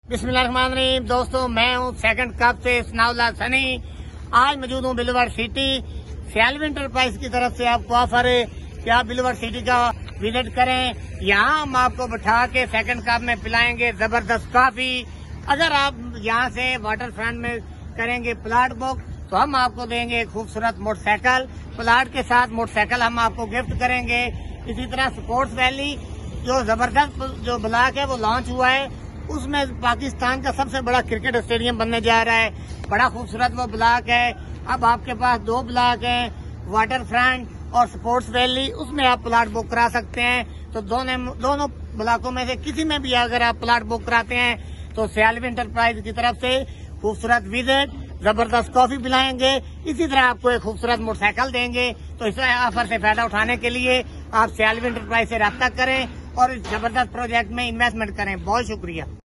बिस्मिल्लाहिर्रहमानिर्रहीम। दोस्तों, मैं हूँ सेकंड कप से सनाउल्लाह सनी। आज मौजूद हूँ बिलवर सिटी। सियालवी एंटरप्राइज की तरफ से आपको ऑफर है कि आप बिलवर सिटी का विजिट करें। यहाँ हम आपको बैठा के सेकंड कप में पिलाएंगे जबरदस्त कॉफी। अगर आप यहाँ से वाटर फ्रंट में करेंगे प्लाट बुक तो हम आपको देंगे खूबसूरत मोटरसाइकिल। प्लाट के साथ मोटरसाइकिल हम आपको गिफ्ट करेंगे। इसी तरह स्पोर्ट्स वैली जो जबरदस्त जो ब्लॉक है वो लॉन्च हुआ है, उसमें पाकिस्तान का सबसे बड़ा क्रिकेट स्टेडियम बनने जा रहा है। बड़ा खूबसूरत वो ब्लॉक है। अब आपके पास दो ब्लॉक हैं, वाटर फ्रंट और स्पोर्ट्स वैली। उसमें आप प्लाट बुक करा सकते हैं। तो दोनों ब्लॉकों में से किसी में भी अगर आप प्लाट बुक कराते हैं तो सियालवी एंटरप्राइज की तरफ से खूबसूरत विजिट, जबरदस्त कॉफी पिलाएंगे। इसी तरह आपको एक खूबसूरत मोटरसाइकिल देंगे। तो इस ऑफर से फायदा उठाने के लिए आप सियालवी एंटरप्राइज से रब्ता करें और इस जबरदस्त प्रोजेक्ट में इन्वेस्टमेंट करें। बहुत शुक्रिया।